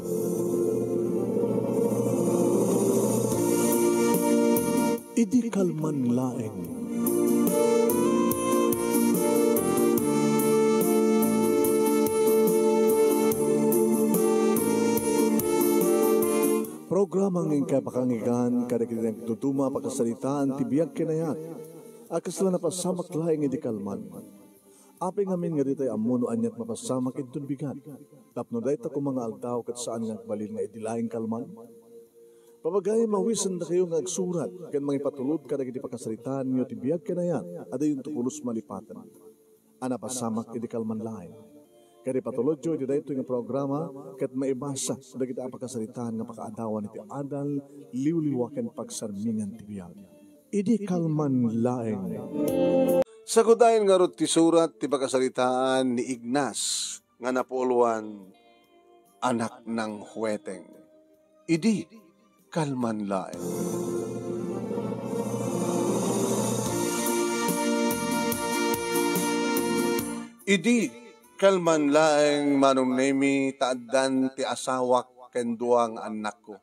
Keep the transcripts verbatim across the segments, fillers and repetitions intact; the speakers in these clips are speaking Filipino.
Idi kalman laeng. Programa ng kapakangigan kada kinang tutuma pakasalitaan tibiyag kinayat. Akas lang napasamak laeng idi kalman. Api ngamin nga ditay amuno anyat mapasamak itun bigat. Tapno dayta ko mga aldaw kat saan nga balil nga idi laeng kalman. Papagay mawisan na kayo nga agsurat kan mga ipatulod kada kiti pakasalitaan nyo tibiyag kinayat ada yung tukulos malipatan. Ana pasamak idi kalman laeng. Kaya patulod jo, iti dahito yung programa, kat maibasa, da kita ang pagkasalitaan ng pakaadawan iti adal, liwliwakan pagsarmingan tibiyag. Idi kalman laeng. Sagudayin nga rot ti surat ti pagkasalitaan ni Ignas, nga napuluan, anak ng huweteng. Idi kalman laeng. Idi kalman laeng manong nemi taadan ti asawak kenduang anak ko.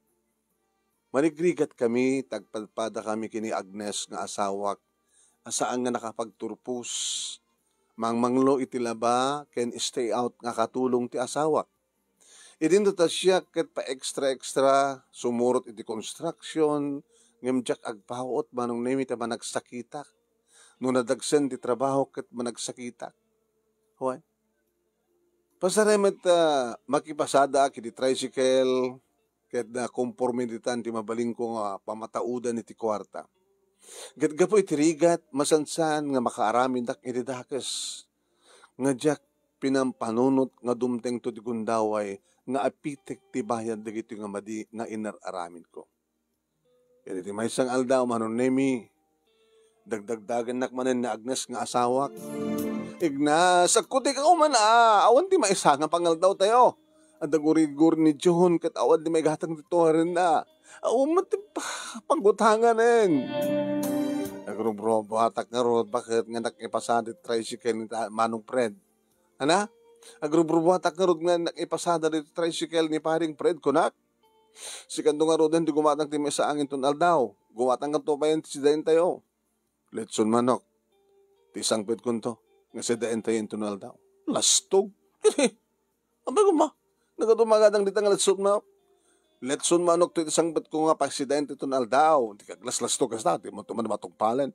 Manigrigat kami, tagpadpada kami kini Agnes nga asawak, asaan nga nakapagturpus, mangmanglo iti laba, ken stay out nga katulong ti asawak. Idin ta siya ket pa extra-extra, sumurot iti construction, ngemjak agpahot manong nemi ta managsakitak, no nadagsen ti trabaho ket managsakitak. Hoy? Pasaremet uh, makipasada kiti tricycle ket na konformiditan ti mabaling ko nga pamataudan iti kwarta. Ket gapo iti rigat masansan nga makaaramin dak iti dakes. Nga jak pinampanunot nga dumteng to ti gundaway nga apitek ti bayad dagiti nga madi nga inararamin ko. Ket iti maysang aldaw manon nemi dagdagdagan nak manen na Agnes nga asawak. Ignas, agkuti ka man ah. Awan di maisa nga pangal daw tayo. Ang dagurig-gur ni John kat awan di may gatang dito rin na. Awan mati panggutangan rin. Nagrubro, batak nga rod, bakit nga nakipasada tricycle ni Manong Fred? Ana? Nagrubro, batak nga rod nga nakipasada ni tricycle ni paring Fred, kunak? Si kando nga rod, hindi gumatang ti may sa angin tunal daw. Gumatang nga to pa yan si dahin tayo. Letson manok. Tisang pit kunto. Nga sa dahin tayo yung tunal daw. Lastog. Abay ko ma. Nagatumagadang dita nga letson manok. Letson manok to isang bat ko nga paksidente tunal daw. Di ka glas-lastog ka sa dati. Mo tuman matugpalan.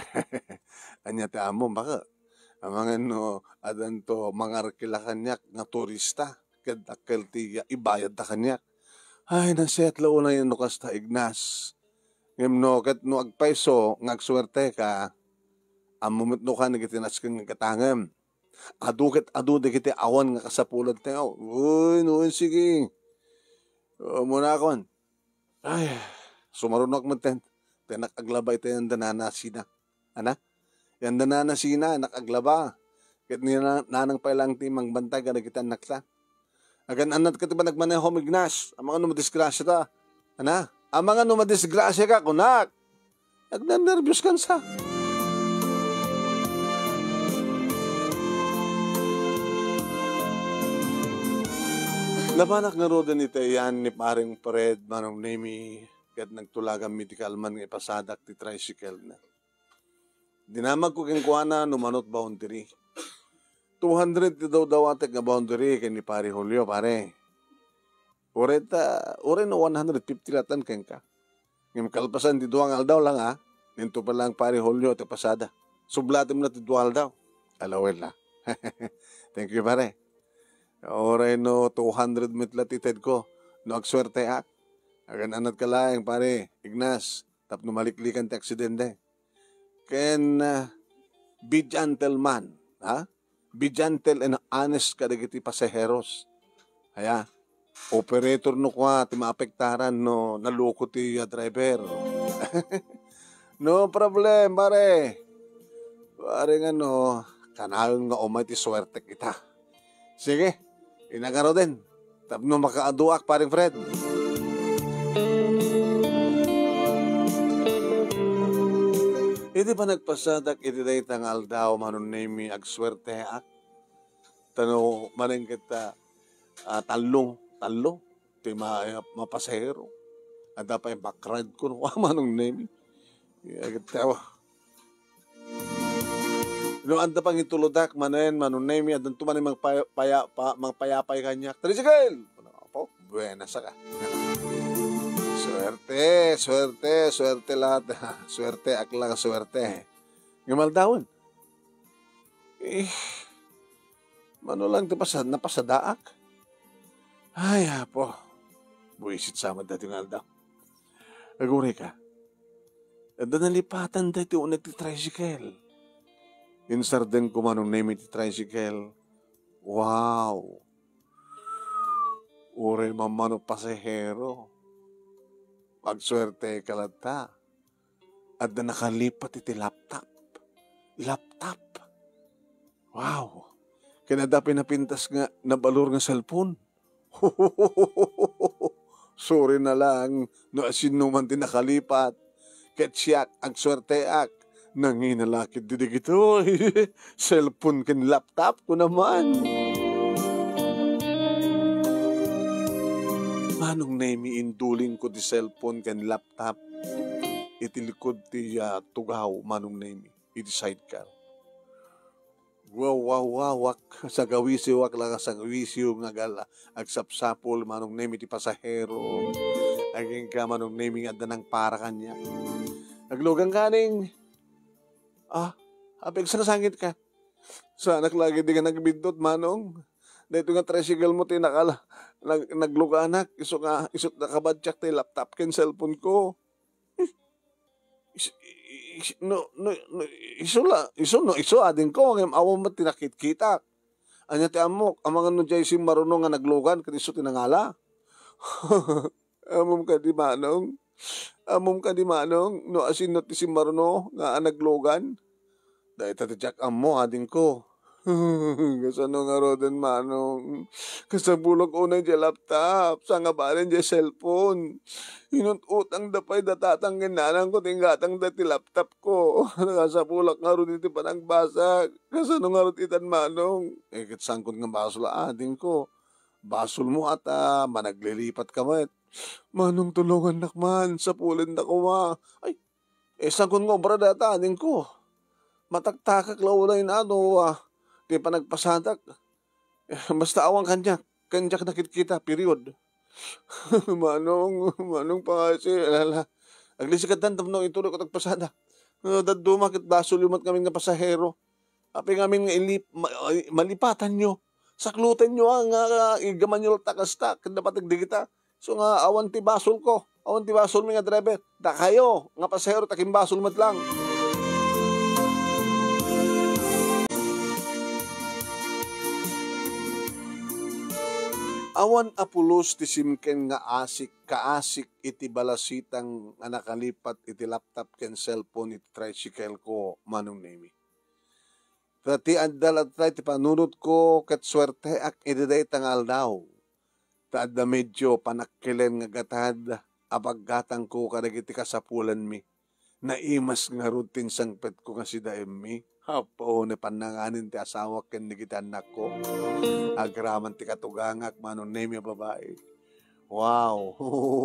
Anya ti amo baka. Ang mga no, adan to mga kilakanyak nga turista. Kadakil ti ibayad ta kanyak. Ay, nasetla una yung nukas ta Ignas. Ngem no, kat no agpaiso, ngagswerte ka, amumit no ka nagitinas kang katangam. Adu ket adu de kiti awan nga kasapulad tayo. Uy, noon sige. Uh, muna akon. Ay, sumarunok mo ten. Tenak aglaba ito yung danana sina. Ana? Yan danana sina, nakaglaba. Ket ni nanang pailang timang bantay ka nagitan nakta. Agan anat ka tiba nagmaneho Ignas. Ang mga numadisgrasya ta. Ana? Ang mga numadisgrasya ka, kunak. Nagnanervyos kan sa. Labanak nga roda ni Tayan ni paring Fred manong nemi kat nagtulagang medical man nga ipasadak ti tricycle na. Dinamag ko keng kuana numanot boundary. two hundred ti daw daw atek nga boundary kay ni pare Julio pare. Oreta, ore no one hundred fifty latan keng ka. Ngim kalpasan ti duang aldaw lang ha. Ninto pa lang pare Julio ti pasada. Sublatim na ti duang aldaw. Alawel na. Thank you pare. Ore no two hundred mitla tited ko. No agswerte ak. Agan anat ka lang pare. Ignas. Tap numaliklikan ti aksidente. Ken uh, be gentleman. Ha? Be gentle and honest kadagiti pasaheros. Haya. Operator no kwa ti maapektaran no naloko ti uh, driver. No problem pare. Pare nga no. Kanayon nga umay ti swerte kita. Sige. Inagaro din. Tapno makaaduak paring Fred. Iti pa nagpasadak iti day tangal daw manon nemi agswerte ak. Tano maling kita uh, talong talo, ti ma, mapasahero. At dapat yung backride ko, no, manong nemi. Agad tawa. No, anda pang ituludak, manen, manong nemi, at tuman yung mga paya, pa, mga payapay kanya. Tricycle! Po, buena sa ka. Swerte, swerte, swerte lahat. Swerte, akla ka swerte. Gamaldawon. Eh, mano lang ti pasad, napasadaak. Ay, apo. Buisit sama dati nga daw. Aguri ka. Ada nalipatan dati unag ti tricycle. Insarden ko manong name ti tricycle. Wow. Ure mamano pasahero. Pagswerte kalata. At na nakalipat iti laptop. Laptop. Wow. Kinada pinapintas nga nabalor nga cellphone. Sorry na lang. No asin naman din nakalipat. Katsiyak ang swerteak. Nanginalakit didig ito. Cellphone kin laptop ko naman. Manong nemi induling ko di cellphone ken laptop. Itilikod ti uh, tugaw manong nemi. Iti sidecar. Wow, wow, wow, wak sa gawisyo, wak lang sa gawisyo nga gala. Agsapsapol manong nemi ti pasahero. Aging ka manong nemi nga danang para kanya. Naglugang kaning. Ah, apig sa nasangit ka. Sa anak lagi di ka nagbindot manong. Dito nga tricycle mo tinakala. Nag, nagluganak, iso nga, iso nakabadyak tayo laptop ken cellphone ko. Is, is, no, no, no, iso la, iso no, iso adin ko, ngayong awang mo tinakit-kita. Anya ti amok, amang ano dyan si marunong nga naglugan, kan iso tinangala. Amom ka di manong, amom ka di manong, no asin no ti si marunong nga naglugan. Dahil tatadyak amo adin ko. Kasano nga roden manong. Kasabulog unay di laptop. Sa nga balen di cellphone. Inut-utang dapay datatang ginanang ko. Tinggatang dati laptop ko. Nakasabulak nga roden iti panang basag. Kasano nga roden itan manong. Eh kitsangkot nga basol ading ko. Basol mo at uh, managlilipat ka met. Manong tulungan nakman. Sa pulin na kuma. Ay, eh sangkot nga obra data ading ko. Mataktakak laulay na ano ah. Di pa nagpasadak. Basta awang kanya. Kanya nakikita, period. manong, manong pa kasi, alala. Aglisikat dan, tamno ituloy ko tagpasada. Uh, Dadumakit basol yumat kami nga pasahero. Api ngamin nga ilip, ma, malipatan nyo. Saklutan nyo ang uh, igaman nyo takastak. Dapat nagdigita. So nga, awan ti basol ko. Awan ti basol mi nga driver. Da kayo, nga pasahero, takim basol mat lang. Awan apulos ti simken nga asik, kaasik iti balasitang nga nakalipat iti laptop ken cellphone iti tricycle ko manong nemi. Tati addal at ti panunod ko ket swerte ak ididay tangal daw. Taadda medyo panakkilen nga gatad apaggatang ko kadag iti kasapulan mi. Naimas nga rutin sangpet ko nga si daem mi. Hapo ni pananganin ti asawa ken ni anak ko. Agraman ti katugangak manon name yung babae. Wow.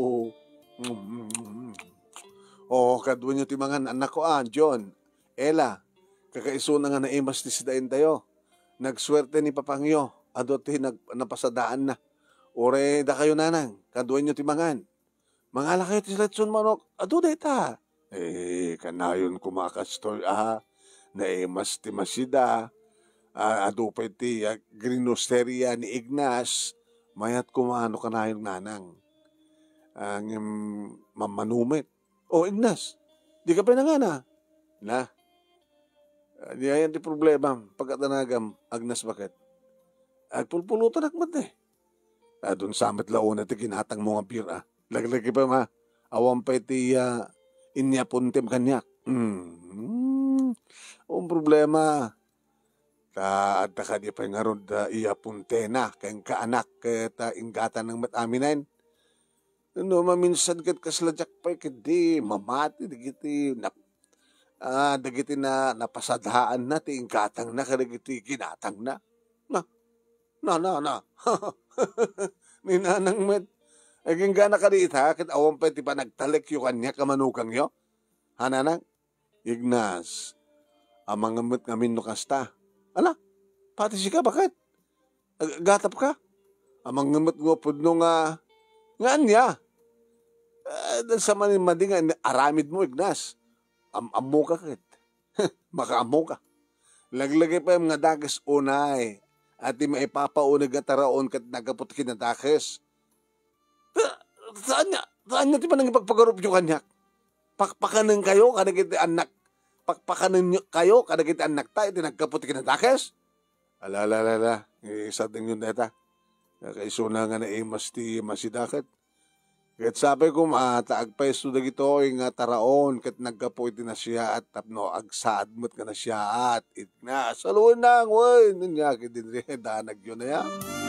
Oh, kadwa nyo ti mga anak ko ah, John, Ella, kakaiso na nga naimas ti sidain tayo. Nagswerte ni papangyo, ado ti nag, napasadaan na. Ore da kayo nanang, kadwa nyo ti mangan. Mangala kayo ti letson manok, ado da ita. Eh, kanayon kumakastoy ah. Naimas ti masida, uh, adupay ti uh, grinosteria ni Ignas, mayat kumano ka na yung nanang. Ang um, mamanumit. O, Ignas, di ka pa na nga na. Na, uh, di ayan ti problema, pagkatanagam, Agnas bakit? Agpulpulutan akmat eh. Uh, Doon samit launa ti kinatang mga bira. Laglagi pa ma, awang pa iti uh, inyapuntem kanyak. Hmm, ang problema, ta adda ka di pa nga ron da iya puntena, kayang kaanak, kaya ta ingatan ng mataminan. Ano, maminsan kat kasladyak pa, kadi mamati, digiti, na, ah, digiti na napasadhaan na, ti ingkatang na, kadigiti ginatang na. Na, na, na, na. Ni nanang met. Aging gana ka di ita, kit awan pa ti pa nagtalik yung kanya kamanukang yo. Hananang, Ignas, amang ngamit ngamin no kasta. Ala, pati si ka, bakit? Ag- Gatap ka? Amang ngamit ngo pudno nga, nga anya. Uh, dahil sa manin madingan, aramid mo, Ignas. Am amo ka kit. Makaamo ka. Laglagay pa yung mga dagas unay. At di maipapaunag at taraon kat nagaputikin na dagas. Saan niya? Saan niya di ba nang ipagpagarup yung kanyak? Pakpakanin kayo, kadagiti anak. Pakpakanin nyo kayo, kadagiti anak tayo, di nagkaputikin na dagas? Alalalala, isa din yun deta. Kaisuna nga na imas ti masidakat. Kat sabi ko, mataag pa iso dagito nga taraon, kat nagkapo iti na siya at tapno, agsaad mo't ka na siya at it na, saluin na, woy, ninyaki din rin, danag yun na yan.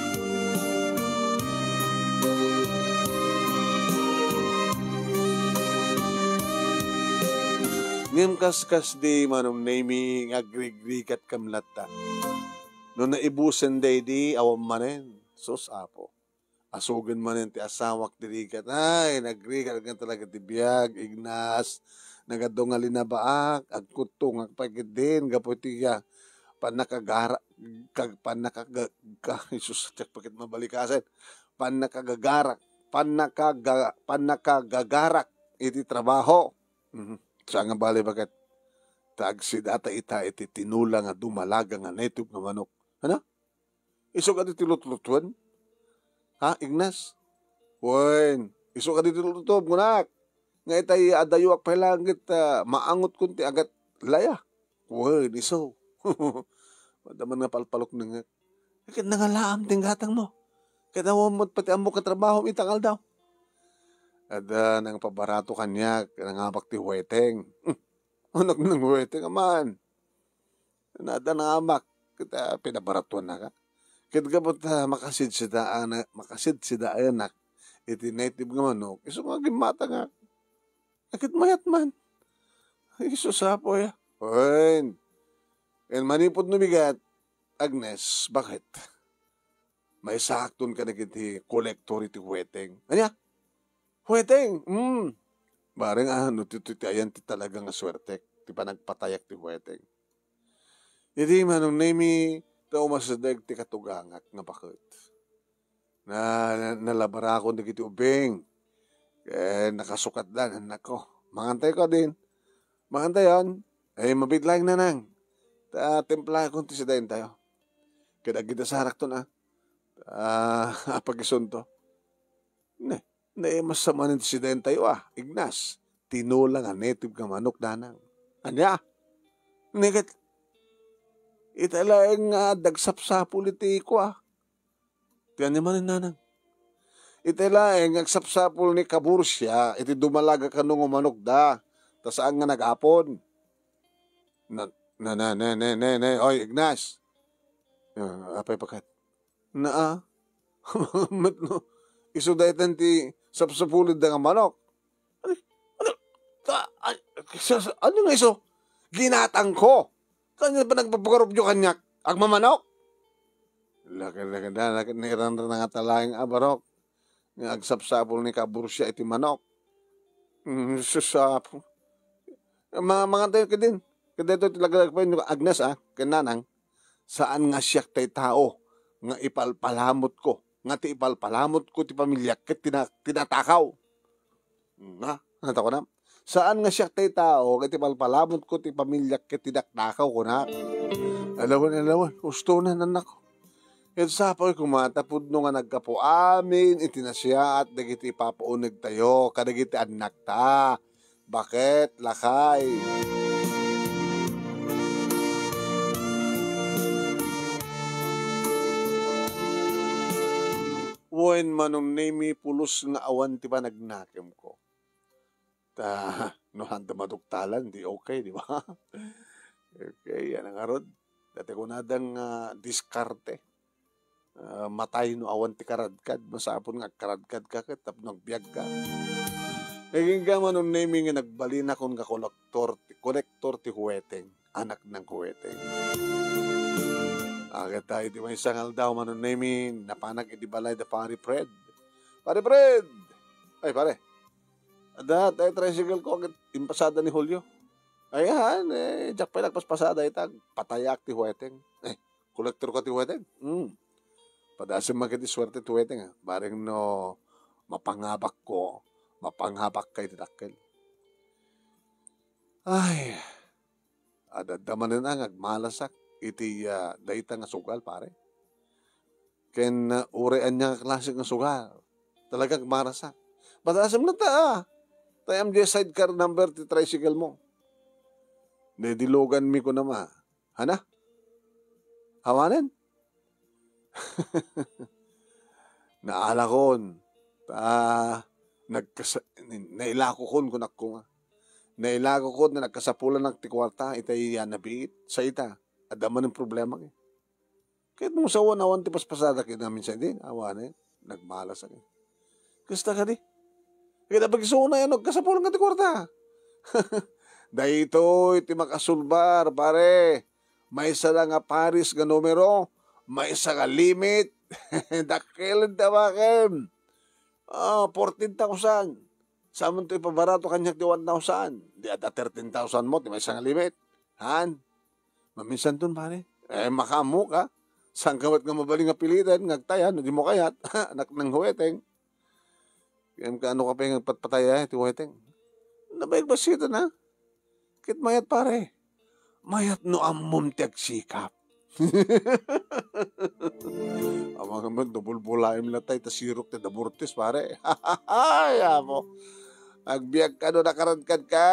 Ngem kaskas di manong naming agrigrikat kamlata. No naibusen day di awam manen, sos apo. Asugan manen ti asawak dirikat. Ay, nagrikat ka talaga ti biyag, Ignas. Nagadong alinabaak, agkutong, agpagid din, gaputi ya. Panakagara, kag panakaga, Isus, tsak pakit mabalikasan. Panakagagarak, panakaga, panakagagarak, iti trabaho. Mm-hmm. Siya nga bali bakit tagsidata ita iti tinula nga dumalaga nga netug nga manok. Ano? Iso ka di tilutlutuan? Ha, Ignas? Wen, iso ka di tilutlutuan, ngunak. Nga itay adayuak pa langit uh, maangot kunti agat laya. Wen, iso. Madaman nga palpalok na nga. Kaya nangalaam tinggatang mo. Kaya nawamot pati amo katrabaho itangal daw. Ada nang pabarato kanya, nangabak ti huweteng. Anak ng huweteng, aman. Nada nangamak, kita pinabaratuan na ka. Kit kapot uh, makasid sida anak, makasid sida anak, iti native nga manok, iso nga gimata nga. Akit mayat man. Iso sapo ya. Oin. And manipod nubigat, Agnes, bakit? May sakton ka na kiti kolektor iti huweteng. Anya? Huweteng, hmm. Bareng ano, tititayan ti talaga nga swerte. Ti pa nagpatayak ti huweteng. Hindi manong nami tao masadag ti katugangak nga bakit. Na, na nalabara ako na kiti ubing. Eh, nakasukat lang, anak ko. Mangantay ko din. Mangantay yan. Eh, mabitlang na nang. Ta, templa ko ti sidayin tayo. Kaya kita sarak to na. Ah, pag-isunto. Ne. Na eh, masama ng presidente tayo ah, Ignas, tinulang ang native ka manok danang. Anya? Negat, italaeng uh, dagsap sa politiko ah. Tiyan naman yung nanang. Italaeng agsapsapul ni Kabursya, iti dumalaga ka nung manok da, ta saan nga nag-apon. Na, na, na, na, na, na, na, oy, Ignas. Uh, apay pakat. Na ah, matno, isudaitan ti sapsapulid da nga manok. Ano, ano, ta, ano, ano nga iso? Ginatang ko. Kanya pa nagpapagarop yung kanyak? Agmamanok? Laki-laki na, laki na nga talayang abarok. Nga agsapsapul ni Kabursya iti manok. Mm, susapo. Mga mga tayo ka din. Kada ito talaga pa yung Agnes ah, kananang. Saan nga siya tay tao nga ipalpalamot ko. Nga ti ipalpalamot ko ti pamilya ket tina, tinatakaw. Nga, nata ko na. Saan nga siya tay tao ket ipalpalamot ko ti pamilya ket tinatakaw ko na. Alawan, alawan, gusto na nanak ko. Ito sa po kumatapod no nga nagkapo amin, itinasya at dagiti papaunag tayo, kadagiti anak ta. Bakit? Lakay. Wen manong nami pulos nga awan ti ba nagnakem ko. Ta, no handa maduktalan, di okay, di ba? Okay, yan ang arod. Dati ko nadang uh, diskarte. Uh, matay no awan ti karadkad. Masapon nga karadkad ka kat tap nagbiag ka. Naging ka manong nami nga nagbalin akong nga kolektor ti, kolektor ti huweteng. Anak ng huweteng. Agad tayo di may sangal daw manunamin, napanag iti balay da pari Fred. Pare Fred! Ay pare, ada tayo tricycle ko agad impasada ni Julio. Ayan, eh, jak pa nagpaspasada itag, patayak ti huweteng. Eh, kolektor ka ti huweteng. Hmm. Padasim magiti swerte ti huweteng. Baring no, mapangabak ko, mapangabak kay titakkel. Ay, adadamanin ang agmalasak iti uh, daita nga sugal, pare. Ken uh, urean niya klase nga sugal. Talagang marasak. Padasim na ta, ah. Tayam di sidecar number ti tricycle mo. Nedilogan mi ko nama. Hana? Hawanen? Naala kon. Ta, nagkasa, nailako kon kun ako nga. Nailako kon na nagkasapulan ng tikwarta, itay yan nabiit sa ita. Adaman ng problema. Eh. Kahit mong sawa na awan ti paspasada kayo namin sa hindi, hawanen. Nagmalas ako. Kasta ka di? Kaya pag-isuo na yan, nagkasapulan ng tikwarta. Dahito iti makasulbar, pare. May isa lang nga paris nga numero, may isa nga limit. Dakilin tawakin. Ah, fourteen thousand. Saman to ipabarato kanyak di one thousand. Di ada thirteen thousand mo, di may isa nga limit. Han? Maminsan dun, pare. Eh, makamu ka. Saan kawat nga mabaling nga pilitan, ngagtayan, di mo kayat. Anak ng huweteng. Kaya ka ano ka pa yung patpataya, iti huweteng. Nabayag ba sito na? Kit mayat pare. Mayat no amom tiag sikap. Amang naman, double-bulaim lang tayo, tasirok na daburtis pare. Ay, amo. Agbiag ka no, nakarangkad ka.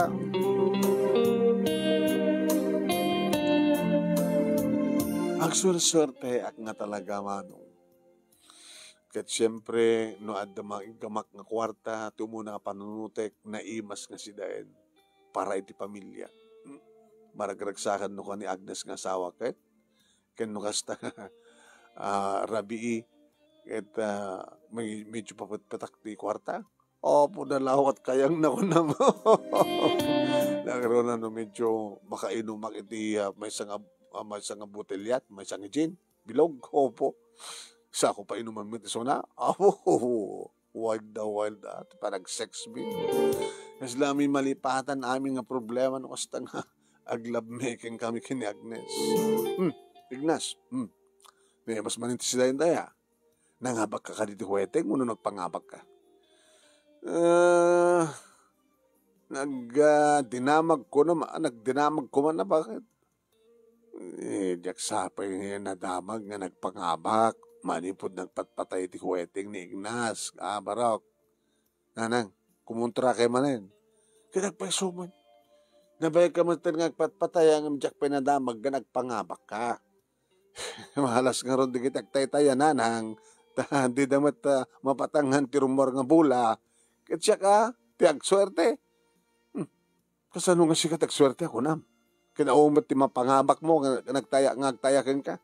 Ang swerte ak nga talaga manong. Kat siyempre, no adda gamak nga kwarta, tumuna panunutek, naimas nga si Daen. Para iti pamilya. Maragragsakan no ka ni Agnes nga asawa ket. Ken no kasta uh, rabii ket uh, may medyo papatpatak ti kwarta. Opo na lawat kayang na ko na mo. Nagkaroon na no medyo makainumak iti uh, may sanga uh, may sanga botelyat, may sanga gin, bilog. Opo. Sa ako pa inuman mo iti sona. Opo. Wild na wild at parang sex bill. Mas lami malipatan amin nga problema no kasta nga aglab making kami kini Agnes. Hmm, Ignas. Hmm. May mas maninti sila yung daya. Nangabak ka ka dito huweteng, uno nagpangabak ka. Uh, nag uh, dinamag ko na, nagdinamag ko man na bakit? Eh, diyak sapay nga nadamag nga nagpangabak. Manipod nagpatpatay ti huweteng ni Ignas. Ah, barok. Nanang, kumuntra kay manin. Kaya nagpaisuman. Nabayag ka man nga nagpatpatay ang diyak pinadamag nga nagpangabak ka. Mahalas nga ron di kita taytaya nanang. Di damat uh, mapatanghan ti rumor nga bula. Kaya siya ka, tiag swerte. Hmm. Kasano nga siya katag swerte ako nam? Kinaumat ti mapangabak mo, nga nagtaya nga nagtayakin ka.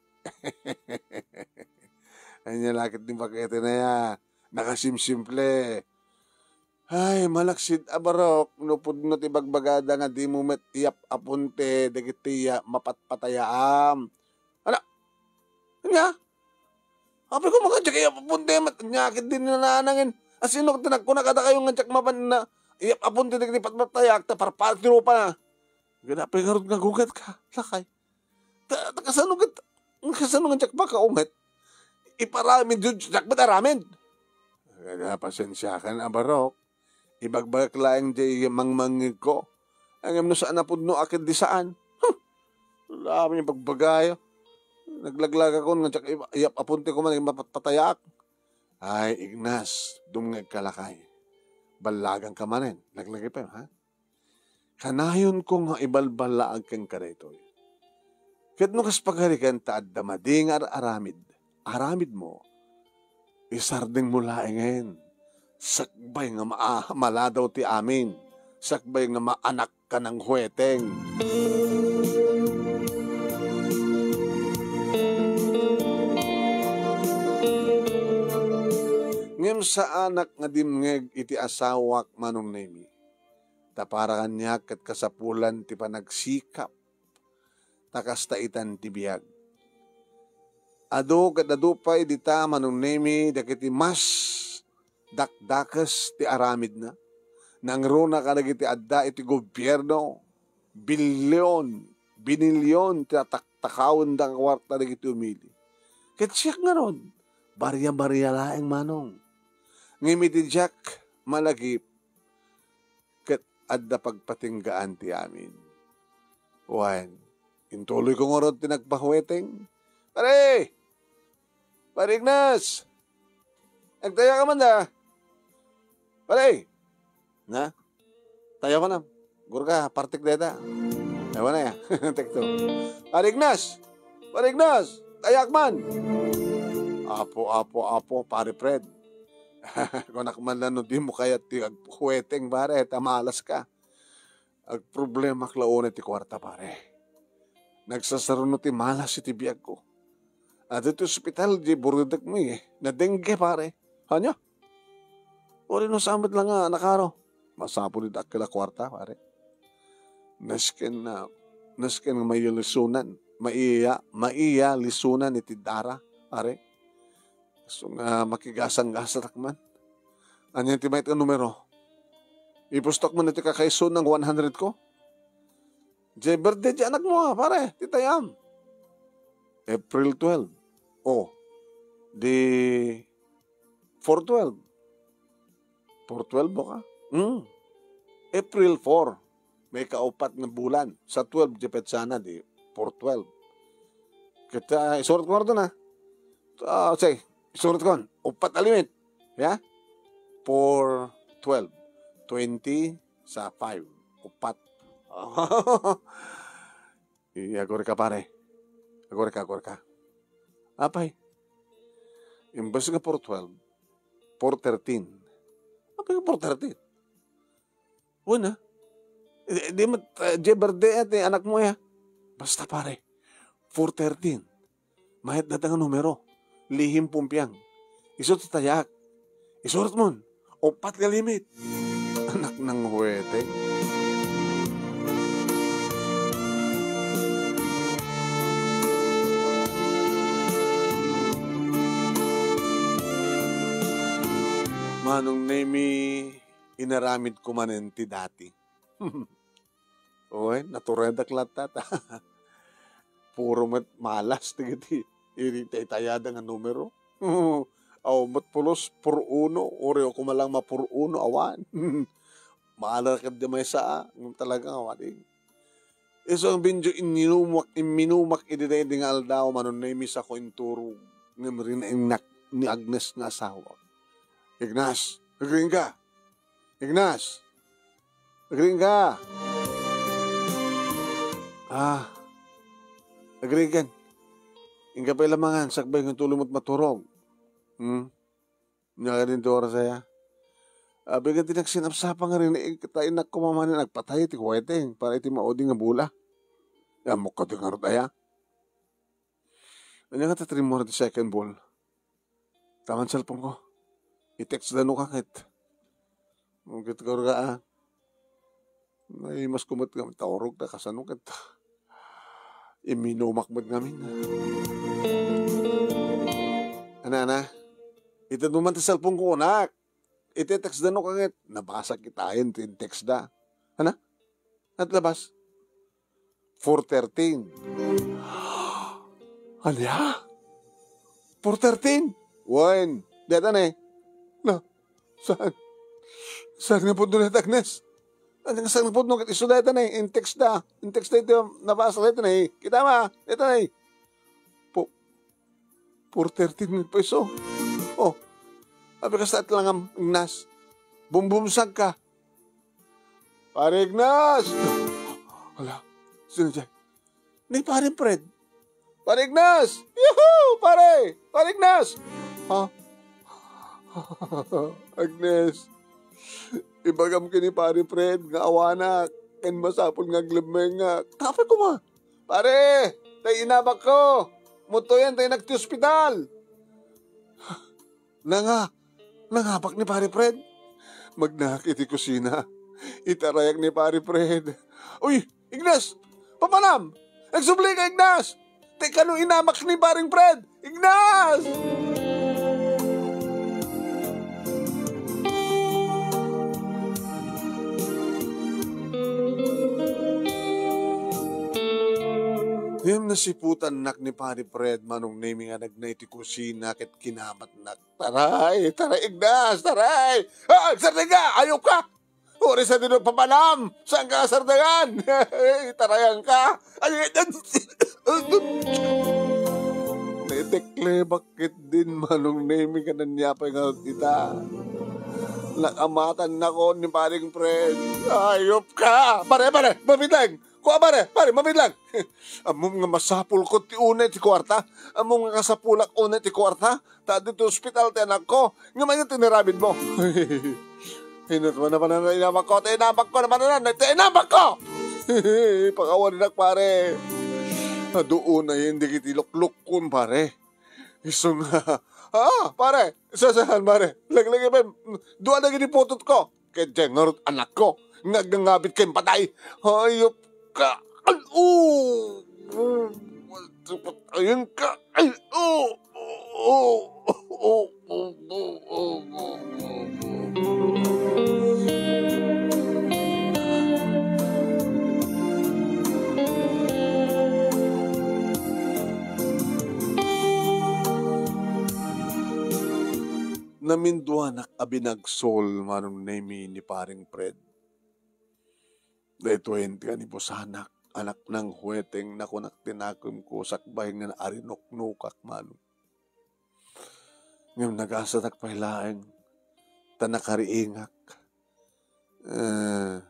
Ay niya lakit din pakete na ya. Nakasimsimple. Ay, malaksid abarok. Nupod no ti bagbagada nga di mo met iyap apunte. Dagitiya mapatpatayaam. Ano? Ano? Api ko mga tsak iyap apunte. Matanyakit din na nanangin. Asino tinak ko na kada kayo nga tsak mapan na iyap apunte. Dagiti patpatayak. Taparpatiro pa na. Ganapi nga rin nga gugat ka. Lakay. Kasano nga kasano nga tsak pa kaungat. Iparamin dyan, sakbat aramin. Kaya pasensya ka na, barok. Ibagbag lang dyan mangmangig ko. Ang no saan na po no akit di saan. Huh! Wala yung pagbagayo. Naglaglag ako, iyap apunti ko man, mapatayak. Ay, Ignas, dumngag kalakay. Balagang ka manin. Naglagay pa, ha? Kanayon ko nga ibalbalaag kang karetoy. Kat no kas pagarikan taad da madingar aramid. Aramid mo, isarding mo laingin. Sakbay nga maa, maladaw ti amin. Sakbay nga maanak ka ng huweteng. Ngem sa anak nga dimngeg iti asawak manong nemi. Tapara kanya kat kasapulan ti panagsikap. Takasta itan ti biyag. Ado kat adupay dita manunemi dakiti mas dakdakas ti aramid na. Nangruna ka dagiti adda iti gobyerno, bilyon, binilyon ti taktakawon da kwarta dagiti umili. Ket siyak nga ron, barya-barya laeng manong. Ngimiti Jack malagip ket adda pagpatinggaan ti amin. Wan, intuloy ko nga ron tinagpahuweteng. Pare! Pare Ignas! Nagtaya ka man da. Pare! Na? Tayo ko na. Guro ka, partik deta. Ewan na ya. Tekto. Pare Ignas! Pare Ignas! Tayak man! Apo, apo, apo, pare Fred. Kung nakman lang no, di mo kaya ti agpuweteng pare, tamalas ka. Ag problema klaon ti kwarta pare. Nagsasarunod ti malas iti biyag ko. At ito hospital, di burudak mo eh. Na dengue pare. Hanya? Ori no samad lang nga, nakaro. Masapo ni dakila kwarta pare. Nasken na, nasken nga may lisunan. Maiya, maiya lisunan iti dara pare. So nga makigasang-gasarak man. Anyan ti may ito numero. Ipustok mo na iti kakaiso ng one hundred ko. Jay birthday di anak mo ha, pare. Titayam. April twelve. Oh. Di four twelve. four twelve mo ka? Hmm. April four. May kaupat na bulan. Sa twelve, di petsana, di four twelve. Kita, isurat ko na. Uh, say, isurat ko. Upat alimit. Yeah? four twelve. twenty sa five. Upat. Iagor ka pare. Agor ka, agor ka. Apay. Imbas nga four twelve. four thirteen. Apay nga four thirteen. Una. Di, di mat, uh, di birthday at eh, anak mo ya. Basta pare. four thirteen. Mahit na nga numero. Lihim pumpyang. Isot tayak. Isurat mo. Upat ka limit. Anak ng huwete. Manong nemi inaramid ko manen ti dati. Oy, naturedak latat. Puro mat malas ti giti. Iri tayada nga numero. Aw mat pulos pur uno, oreo ko malang mapur uno awan. Maalar ka di may saa, ng talaga awan. Iso ang binjo inimumak iminumak ididay di nga aldaw manon nemi sa ko inturo ng rin inak ni Agnes nga asawa. Ignas, nagring ka. Ignas, nagring ka. Ah, nagring ka. Inga pa ilamangan, sakbay ng tulong mo't maturog. Hmm? Nga ka din doon saya. Abi ka din nagsinapsapa nga rin, eh, tayo nagkumamanin, nagpatay, iti kuweteng, para iti mauding nga bula. Yamok ka din nga rutaya. Ano nga tatrim mo rin second ball? Taman cellphone ko. I-text na no kakit. Mungkit ka rin ka ah. May mas kumot nga, taurog na kasanukit. Iminumakmad ngamin. Ana, ana. Ito naman sa cellphone ko, anak. Ito text na no kakit. Nabasa kitain, text da. Ana? At labas? four thirteen. Ano ya? four thirteen? One. Deta na eh. No. Saan? Saan nga po doon na Agnes? Ano nga saan nga po doon? Iso deta na eh. In text da. In text da ito. Nabasa deta na eh. Kita ma. Deta na eh. Po. four thirteen po iso. Oh. Sabi ka sa lang ang Ignas. Bumbumsag ka. Pare Ignas! Wala. Sino dyan? Hindi, pare Fred. Pare Ignas! Yuhuu! Pare! Pare Ignas! Ha? Agnes. Ibagam ka ni pare Fred. Nga awanak. Kan masapol nga glibmeng nga. Kapag ko ma. Pare! Tayo inabak ko. Muto yan tayo nagti-hospital. Nanga. Nangapak ni pare Fred. Magnakit i kusina. Itarayak ni pare Fred. Uy! Ignas! Papanam! Nagsubli ka, Ignas! Te kano inamak ni paring Fred? Ignas! Ngem nasiputan nak ni Pari Fred manong name nga nagnay ti kusina ket kinamat nak. Taray, taray Ignas, taray! Ah, sardaga, ayaw ka! Uri sa dino papalam! Saan ka sardagan? Tarayan ka! Ay, Netekle, bakit din manong name ka nanyapay nga kita? Nakamatan na ko ni Paring Fred. Ayop ka! Pare, pare, mabitlang! Kuha pare, pare, mabitlang! Among nga masapul ko ti unay ti kwarta. Among nga kasapulak unay ti kwarta. Ta dito hospital ti anak ko. Nga man yung tinirabid mo. Hinot mo naman na inamak ko. Ti inamak ko naman na. Ti inamak ko! Pakawan na pare. Doon na hindi kitilukluk kun pare. Isong nga. Ah, pare, sasahan pare. Laglagay pa, doon na giniputot ko. Kaya Jengar, anak ko, nagngangabit kayong patay. Hayop ka. Ay, oh. Ayun ka. Ay, oh. Oh. Oh. Oh. Oh. Naminduanak abinagsol manong name ni Paring Fred. Dahito hindi ka ni Bosanak, anak ng huweteng na kunak tinakum ko sakbay nga naarinok-nukak manong. Ngayon nag-asa nakpailaeng, tanakariingak. Uh,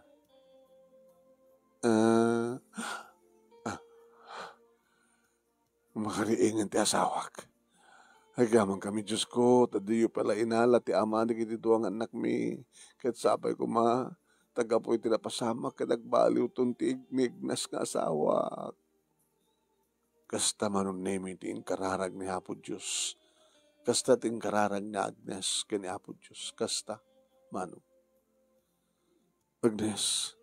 uh, ah, makariingan ti asawak. Ay gamang kami, Diyos ko, tadiyo pala inala, ti ama ni kitito ang anak mi. Kahit sabay ko ma, taga po iti napasama, kahit nagbaliw tuntig ni Ignas nga asawa. Kasta manon name iti inkararag ni Apo Diyos. Kasta ti inkararag ni Agnes, kani Apo Diyos. Kasta, manon. Agnes,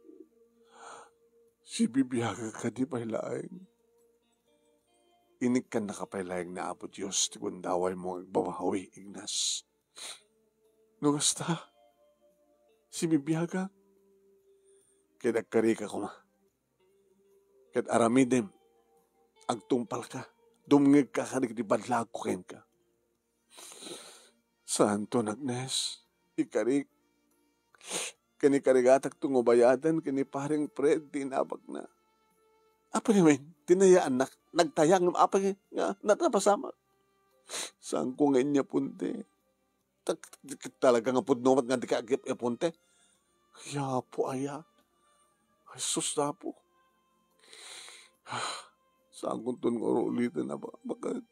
si bibiyaga ka di pailaing. Inig ka nakapailayang na Apo Diyos, ti kundaway mo agbawawi, Ignas. Nungasta, si bibiyaga, kaya nagkari ka kuma. Kaya aramidem, agtumpal ka, dumngig ka kanig di badlag ko ken ka. Santo Agnes, ikarik, kani karigatag tungubayadan, kani Paring Fred, tinabag na. Apa naman, tinayaan na, nagtayang ng apa nga, natapasama. Saan ko ngayon niya punte? Talaga nga pudnomat nga di ka agip ya punte. Kaya po aya. Jesus na po. Saan kong tunong ulitin na ba? Bakit?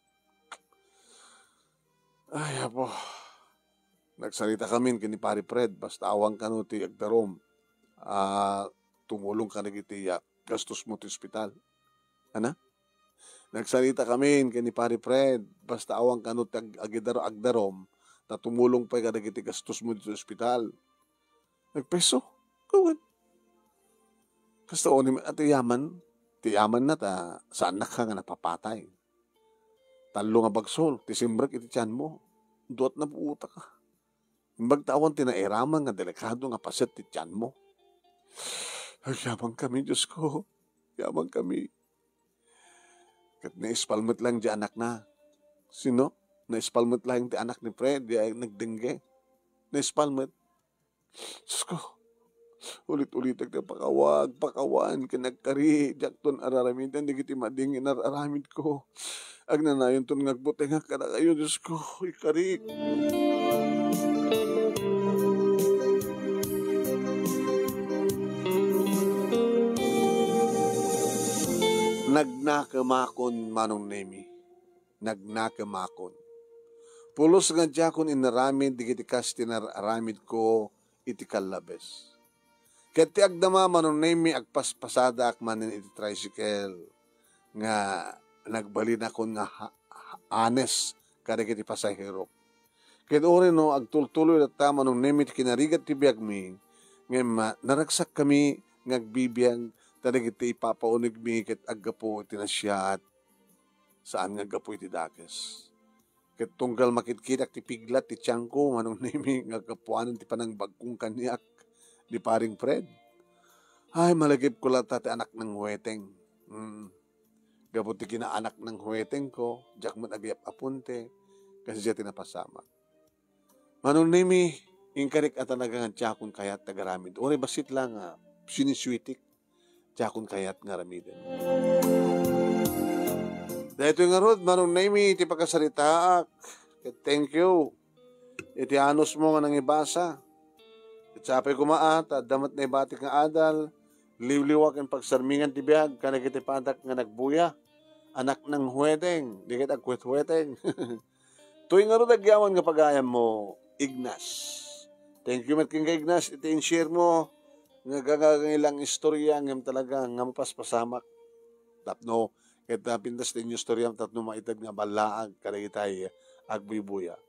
Ay, po. Nagsalita kami kini Pari Fred, basta awang ka no ti agdarom. Uh, tumulong ka na gitiya. Gastos mo ti ospital. Ana? Nagsalita kami kini Pari Fred, basta awang kanot agidaro agdarom, na tumulong pa ka nagiti gastos mo ti ospital. Nagpeso. Gawin. Kasta o ni at yaman, ti yaman na ta, saan na ka nga napapatay. Talo nga bagsol, ti simbrak iti tiyan mo. Duat na puuta ka. Imbag tawan tinairaman nga delikado nga paset ti tiyan mo. Ay, yamang kami, Diyos ko. Yamang kami. Kat naispalmot lang di anak na. Sino? Naispalmot lang di anak ni Fred. Di ay nagdengge. Naispalmot. Diyos ko. Ulit-ulit ang pakawag, pakawan, kinagkari, jakton araramidan, di kiti madingin araramid ko. Ag nanayon ton ngagbuti nga kada kayo, Diyos ko. Ikarik. Nagnakamakon manong nemi. Nagnakamakon. Pulos nga diyakon inaramid, di kitikas tinaramid ko iti kalabes. Ket ti agdama manong nemi agpaspasada ak manin iti tricycle. Nga nagbalin ako nga ha, ha, anes kada kiti pasahero. Ket ori no agtultuloy at tama nung nemi kinarigat ti biag mi. Nga naragsak kami ngagbibiyang tanig iti ipapaunig mi ket aggapo tinasyaat Saan nga gapoy ti dakes. Ket tunggal makitkitak ti piglat ti tiyangko manong nimi nga kapuanan ti panang bagkong kaniak di paring Fred. Ay, malagip ko lang ti anak ng huweteng. Hmm. Gabot ti kinaanak ng huweteng ko, jak mo nagyap apunte, kasi siya tinapasama. Manong nimi, ingkarik at talagang tiyakon kayat tagaramid. Uri basit lang nga, siniswitik, tiyakon kayat nga ramidin. Dahil ito nga rod, manong nimi, iti pagkasaritaak. Thank you. Iti anos mo nga nang ibasa. At sapay kumaat, at damat na ibatik nga adal, liwliwak ang pagsarmingan ti biyag, kanagiti patak nga nagbuya. Anak ng huweteng, di kita kwet-huweteng. Tuwing nga rod, agyawan nga pagayam mo, Ignas. Thank you, Mat King Ignas. Iti in-share mo, nga gagagilang istorya, ngam talaga, nga mapaspasamak. Tapno, kahit napintas din yung storya, tatno maitag nga balaag, kanagitay, agbubuya.